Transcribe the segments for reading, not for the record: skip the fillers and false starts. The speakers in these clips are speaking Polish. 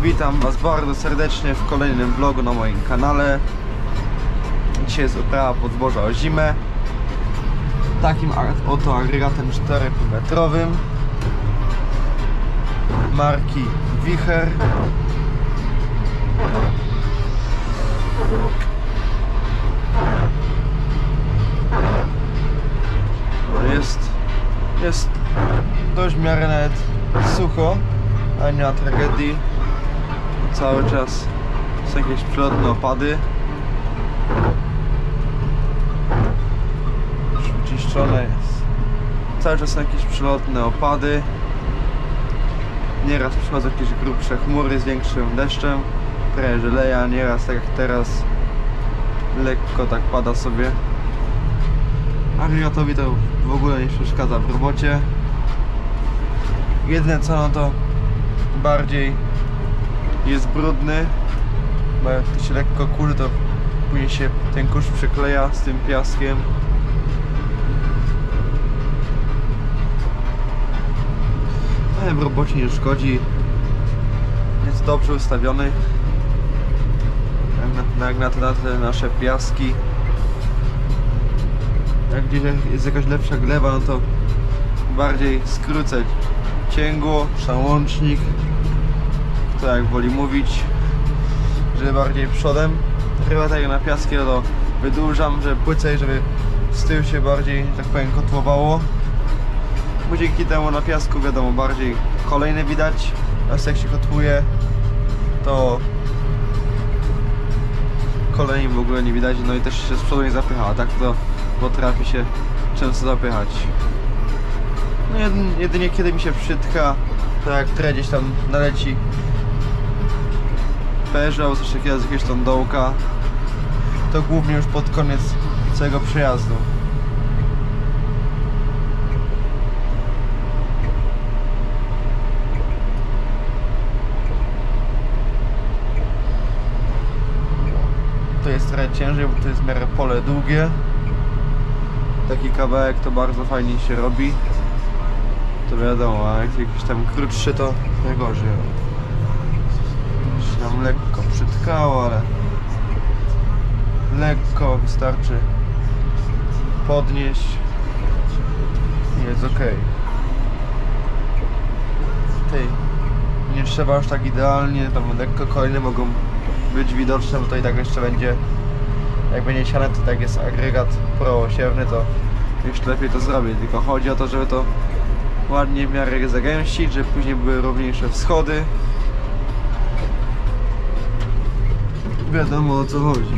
Witam Was bardzo serdecznie w kolejnym vlogu na moim kanale. Dzisiaj jest uprawa podwórza o zimę. Takim oto agregatem 4,5-metrowym marki Wicher. Jest dość w miarę nawet sucho, a nie ma tragedii. Cały czas są jakieś przelotne opady. Już wyczyszczone jest. Cały czas są jakieś przelotne opady. Nieraz przychodzą jakieś grubsze chmury z większym deszczem. Prawie że leje, a nieraz tak jak teraz lekko tak pada sobie. Agregatowi to w ogóle nie przeszkadza w robocie. Jedyne co, no to bardziej jest brudny, bo jak to się lekko kurzy, to później się ten kurz przykleja z tym piaskiem. Ale w robocie nie szkodzi. Jest dobrze ustawiony. Jak na te nasze piaski. Jak gdzieś jest jakaś lepsza gleba, no to bardziej skrócę cięgło, szałącznik, kto jak woli mówić, żeby bardziej przodem. Chyba tak jak na piaskie, no to wydłużam, żeby płycej, żeby z tyłu się bardziej, tak powiem, kotłowało. Bo dzięki temu na piasku wiadomo, bardziej kolejny widać, a jak się kotłuje, to kolejni w ogóle nie widać, no i też się z przodu nie zapycha, a tak to potrafi się często zapychać. No jedynie kiedy mi się przytka, to jak trochę gdzieś tam naleci perza albo coś takiego z jakiegoś tam dołka, to głównie już pod koniec całego przejazdu. To jest trochę ciężej, bo to jest w miarę pole długie. Taki kawałek to bardzo fajnie się robi. To wiadomo, a jak jakiś tam krótszy to najgorzej. Już nam lekko przytkało, ale lekko wystarczy podnieść i jest ok. Tej nie trzeba aż tak idealnie, tam lekko kolejne mogą być widoczne, bo to i tak jeszcze będzie, jak będzie siane, to tak jest agregat prosiewny, to jeszcze lepiej to zrobić, tylko chodzi o to, żeby to ładnie w miarę zagęścić, żeby później były równiejsze wschody. Wiadomo o co chodzi.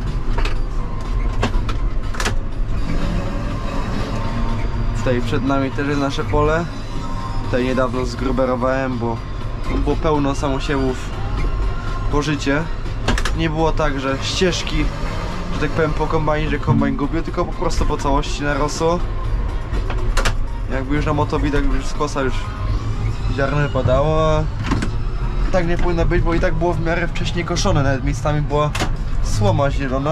Tutaj przed nami też jest nasze pole. Tutaj niedawno zgruberowałem, bo było pełno samosiewów po życie. Nie było tak, że ścieżki, że tak powiem, po kombajnie, że kombajn gubił, tylko po prostu po całości narosło. Jakby już na motowidach już z kosa już ziarno wypadało, a tak nie powinno być, bo i tak było w miarę wcześniej koszone, nawet miejscami była słoma zielona.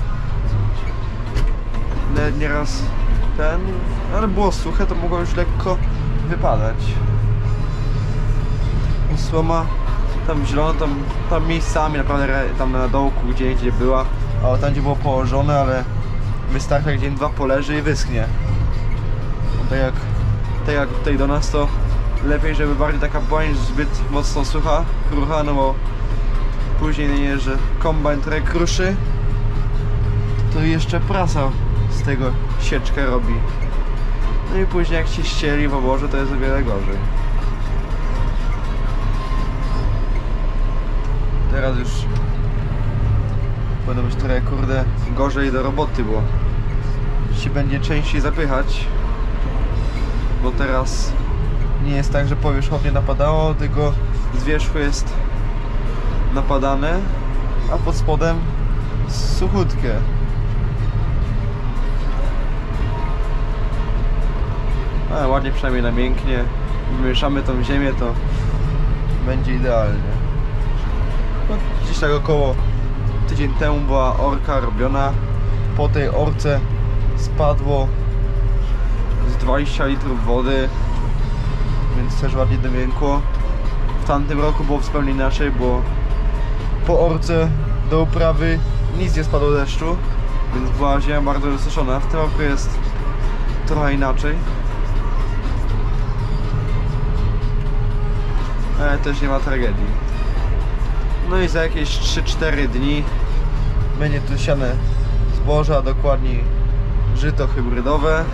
Nawet nieraz ale było suche, to mogło już lekko wypadać. Słoma tam zielona, tam miejscami naprawdę tam na dołku gdzie była, a tam gdzie było położone, ale wystarczy jak dzień dwa poleży i wyschnie. Tak jak tutaj do nas, to lepiej, żeby bardziej taka była niż zbyt mocno sucha, krucha, no bo później nie, że kombajn trochę kruszy, to jeszcze prasa z tego sieczkę robi. No i później jak się ścieli w oborze, to jest o wiele gorzej. Teraz już powinno być trochę, kurde, gorzej do roboty, bo się będzie częściej zapychać. Bo teraz nie jest tak, że powierzchownie napadało, tylko z wierzchu jest napadane, a pod spodem suchutkie. Ale ładnie przynajmniej namięknie. Wymieszamy tą ziemię, to będzie idealnie. No, gdzieś tak około tydzień temu była orka robiona. Po tej orce spadło z 20 litrów wody, więc też ładnie domiękło. W tamtym roku było zupełnie inaczej, bo po orce do uprawy nic nie spadło deszczu, więc była ziemia bardzo wysuszona. W tym roku jest trochę inaczej. Ale też nie ma tragedii. No i za jakieś 3-4 dni będzie tu siane zboże, a dokładniej żyto hybrydowe.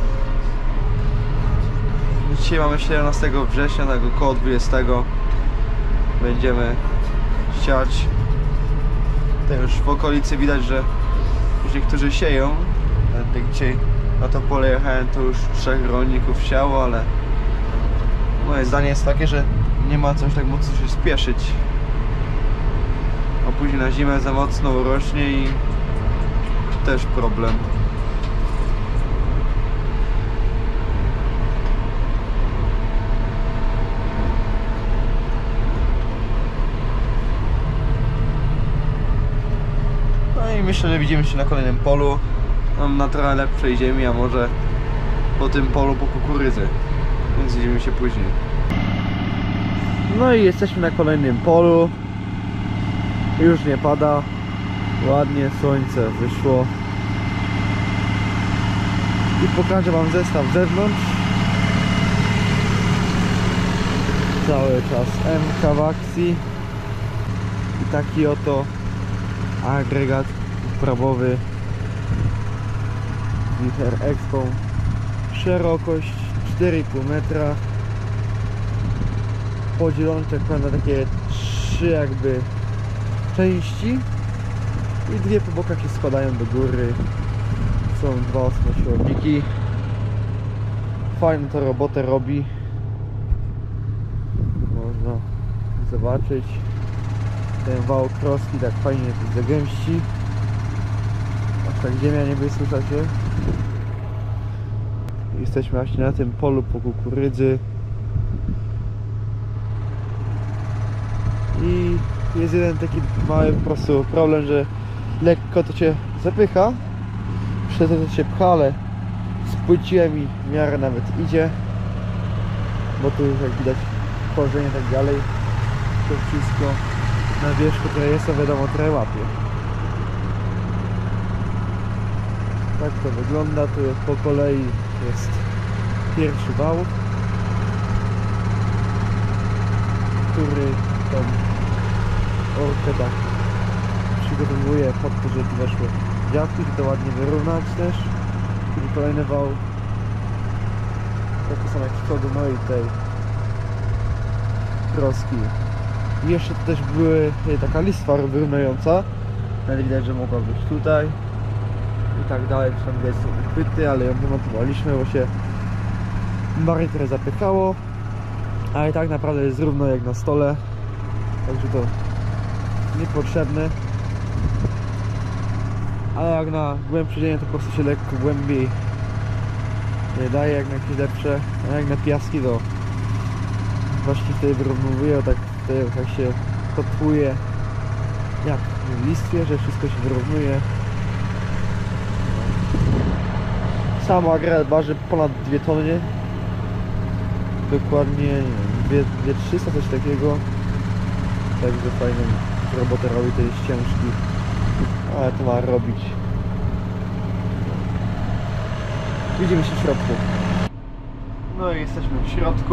Dzisiaj mamy 17 września, tak około 20 będziemy siać. Tutaj już w okolicy widać, że już niektórzy sieją. Jak dzisiaj na to pole jechałem, to już 3 rolników siało, ale moje zdanie jest takie, że nie ma coś tak mocno się spieszyć. A później na zimę za mocno urośnie i też problem. No i myślę, że widzimy się na kolejnym polu. Mam na trochę lepszej ziemi, a może po tym polu po kukurydzy. Więc widzimy się później. No i jesteśmy na kolejnym polu. Już nie pada. Ładnie słońce wyszło. I pokażę wam zestaw z zewnątrz. Cały czas MK w akcji. I taki oto agregat uprawowy Wicher Expo. Szerokość 4,5 metra. Podzielony na takie 3 jakby części i 2 po bokach się składają do góry. Są 2 osmosiłowniki. Fajną to robotę robi. Można zobaczyć. Ten wał kroski tak fajnie się zagęści. Aż tak ziemia nie wysłysza się. Jesteśmy właśnie na tym polu po kukurydzy. I jest jeden taki mały po prostu problem, że lekko to cię zapycha, przez to się pcha, ale spłyciłem i w miarę nawet idzie, bo tu jak widać korzenie i tak dalej, to wszystko na wierzchu, które jest, to wiadomo, trochę łapie. Tak to wygląda, tu jest po kolei jest pierwszy wał, który tą orkę tak przygotowuje pod to, żeby weszły działki, żeby to ładnie wyrównać też. Czyli kolejny wał, takie są jak z przodu, no i tej kroski. I jeszcze też były taka listwa wyrównująca, ale widać, że mogła być tutaj i tak dalej. Tam widać są uchwyty, ale ją wymontowaliśmy, bo się bardziej trochę zapychało, ale tak naprawdę jest równo jak na stole, także to niepotrzebne. Ale jak na głębsze ziemię to po prostu się lekko głębiej nie daje, jak na jakieś lepsze, a jak na piaski to właśnie wtedy wyrównuje, tak wtedy tak się kotłuje jak w listwie, że wszystko się wyrównuje. Sam agregat waży ponad 2 tony, dokładnie 2300, coś takiego, także fajną robotę robi, to jest ciężki, ale to ma robić. Widzimy się w środku. No i jesteśmy w środku.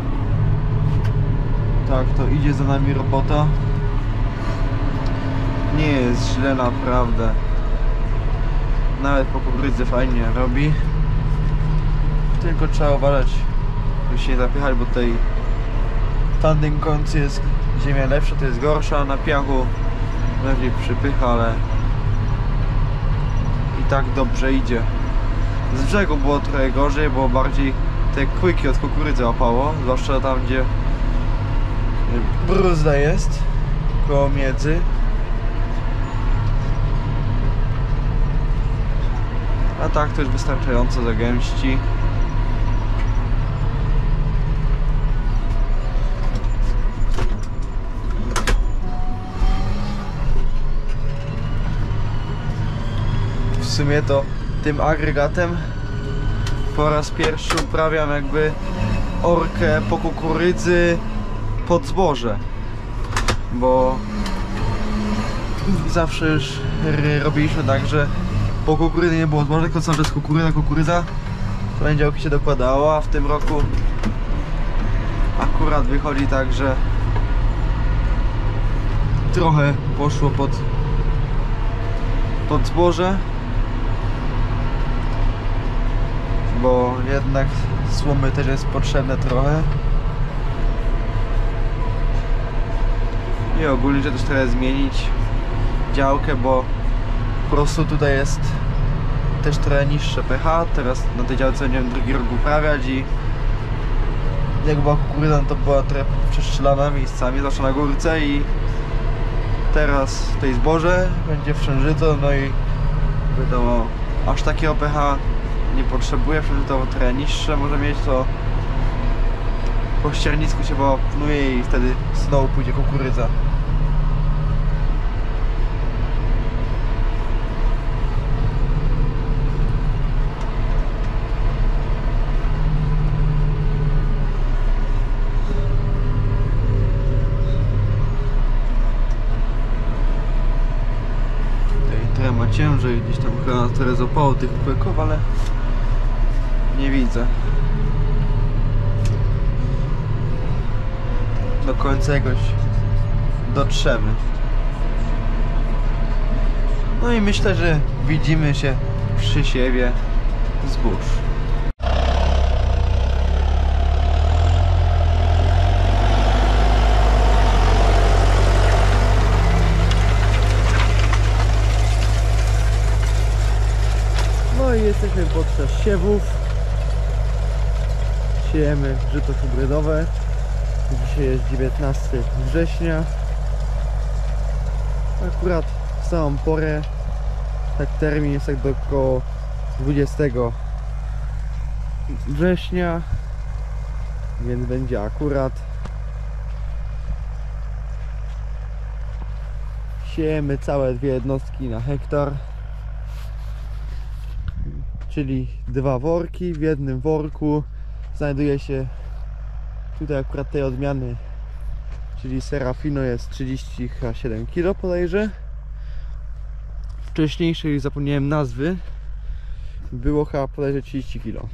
Tak, to idzie za nami robota. Nie jest źle naprawdę. Nawet po kukurydzy fajnie robi. Tylko trzeba uważać, żeby się nie zapychać, bo tutaj w tamtym końcu jest ziemia lepsza, to jest gorsza. Na piachu lepiej przypycha, ale i tak dobrze idzie. Z brzegu było trochę gorzej, bo bardziej te kłyki od kukurydzy łapało, zwłaszcza tam, gdzie bruzda jest koło miedzy. A tak to już wystarczająco zagęści. W sumie to tym agregatem po raz pierwszy uprawiam jakby orkę po kukurydzy pod zboże, bo zawsze już robiliśmy tak, że po kukurydzy nie było zboża, tylko cały czas kukurydza, to na działki się dokładało, a w tym roku akurat wychodzi tak, że trochę poszło pod zboże, bo jednak słomy też jest potrzebne trochę. I ogólnie, że też trochę zmienić działkę, bo po prostu tutaj jest też trochę niższe pH. Teraz na tej działce będziemy drugi rok uprawiać i jak była kukurydza, to była trochę przestrzelana miejscami, zawsze na górce, i teraz w tej zboże będzie wszężyto, no i wiadomo, aż takiego pH nie potrzebuje, wszężytowo trochę niższe może mieć, to po ściernisku się wyłapnuje i wtedy znowu pójdzie kukurydza. Ma ciężej, gdzieś tam chyba teraz opało tych kółków, ale nie widzę. Do końca jakoś dotrzemy. No i myślę, że widzimy się przy siewie zbóż. No i jesteśmy podczas siewów. Siejemy żyto hybrydowe. Dzisiaj jest 19 września. Akurat w samą porę. Tak termin jest tak do około 20 września. Więc będzie akurat. Siejemy całe 2 jednostki na hektar. Czyli 2 worki. W jednym worku znajduje się tutaj akurat tej odmiany, czyli Serafino, jest 37 kg bodajże. Wcześniejszej, zapomniałem nazwy, było chyba bodajże 30 kg.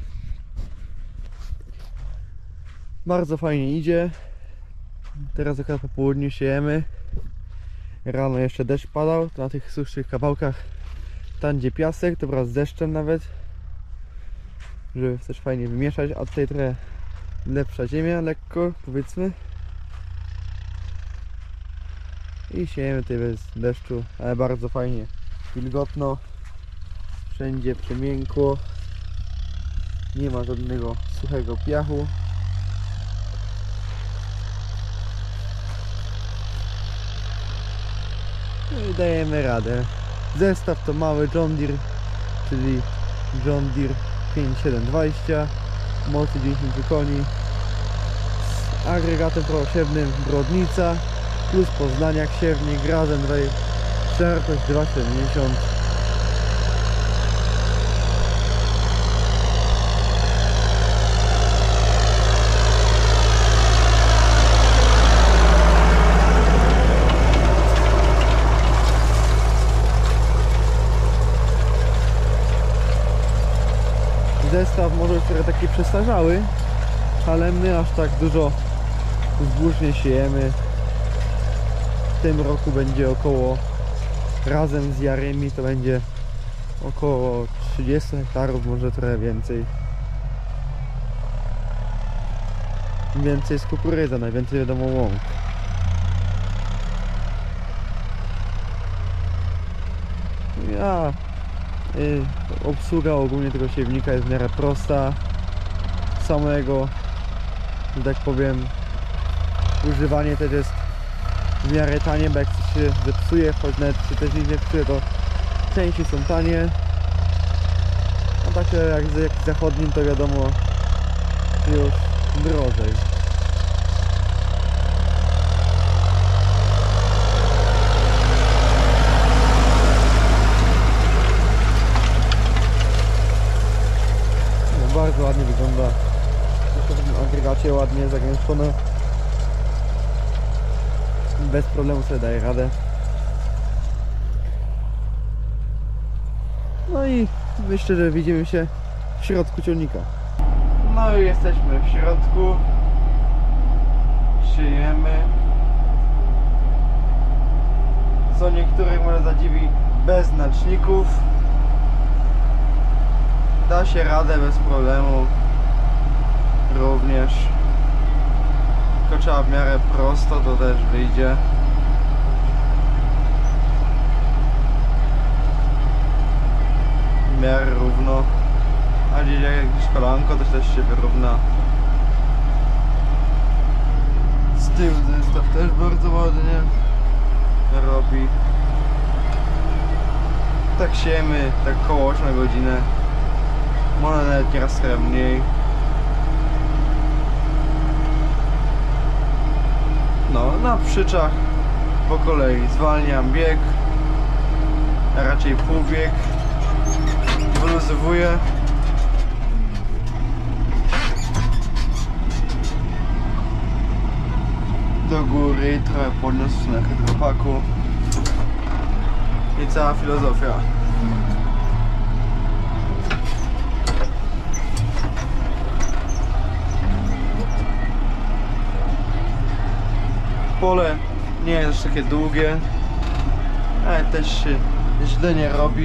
Bardzo fajnie idzie. Teraz akurat po południu siejemy. Rano jeszcze deszcz padał, to na tych suchszych kawałkach, tam gdzie piasek, to wraz z deszczem nawet, żeby też fajnie wymieszać, a tutaj trochę lepsza ziemia, lekko powiedzmy. I siejemy tutaj bez deszczu, ale bardzo fajnie, wilgotno, wszędzie przemiękło, nie ma żadnego suchego piachu. No i dajemy radę. Zestaw to mały John Deere, czyli John Deere 5720, mocy 10 koni, z agregatem prosiewnym Brodnica, plus Poznaniak siewnik, razem tutaj szerokość 2,70 m. Zestaw może być trochę taki przestarzały, ale my aż tak dużo zbóż nie siejemy. W tym roku będzie około, razem z jarymi to będzie około 30 hektarów, może trochę więcej. Więcej z kukurydza, najwięcej wiadomo łąk. Obsługa ogólnie tego siewnika jest w miarę prosta. Samego, że tak powiem, używanie też jest w miarę tanie, bo jak coś się zepsuje, choć nawet się też nie zepsuje, to części są tanie. A takie jak z zachodnim to wiadomo już drożej. Bardzo ładnie wygląda. Jeszcze w tym agregacie ładnie zagęszczone. bez problemu sobie daje radę. No i myślę, że widzimy się w środku ciągnika. No i jesteśmy w środku. Siejemy. Co niektórych może zadziwi, bez znaczników. Da się radę bez problemu. Również. Tylko trzeba w miarę prosto, to też wyjdzie. W miarę równo. A gdzieś jakieś kolanko też się wyrówna. Z tyłu zestaw też bardzo ładnie robi. Tak siejemy, tak koło 8 na godzinę. Może nawet nieraz trochę mniej. No, na przyczach po kolei zwalniam bieg, a raczej półbieg. Wyluzowuję. Do góry i trochę podniosę na hydropaku. I cała filozofia. Pole nie jest takie długie, ale też się źle nie robi.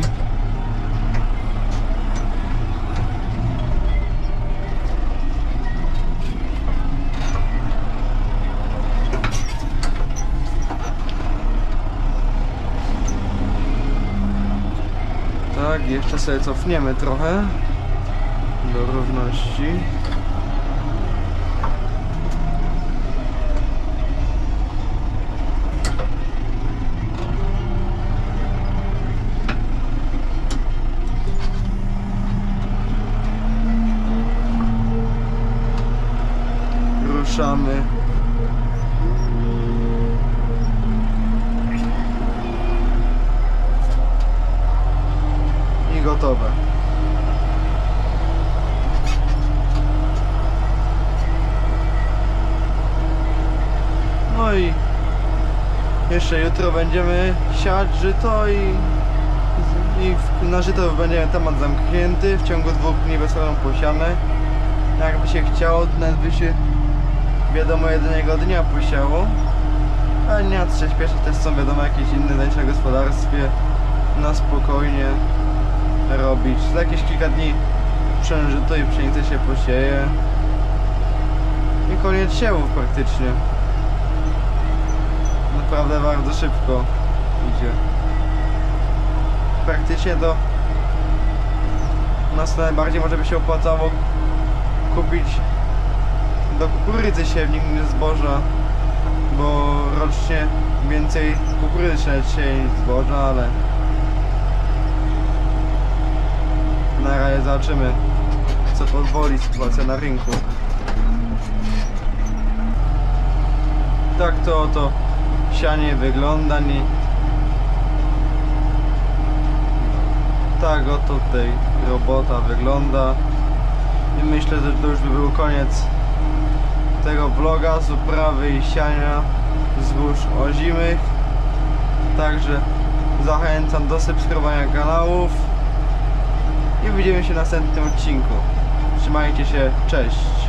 Tak, jeszcze sobie cofniemy trochę do równości. Ruszamy. I gotowe. No i jeszcze jutro będziemy siać żyto i na żyto będzie temat zamknięty. W ciągu 2 dni będą posiane. Jakby się chciało, nawet by się wiadomo jednego dnia posiało. A nie ma co się śpieszyć, też są wiadomo jakieś inne zajęcia w gospodarstwie. Na spokojnie robić. Za jakieś kilka dni przężyto i pszenicę się posieje. I koniec siewów praktycznie. Naprawdę bardzo szybko idzie. Praktycznie to nas najbardziej może by się opłacało kupić do kukurydzy siewnik niż zboża, bo rocznie więcej kukurydzy się sieje niż zboża, ale na razie zobaczymy, co pozwoli sytuacja na rynku. Tak to oto sianie wygląda. Tak oto tutaj robota wygląda. I myślę, że to już by był koniec tego vloga z uprawy i siania zbóż ozimych. Także zachęcam do subskrybowania kanałów i widzimy się w następnym odcinku. Trzymajcie się, cześć!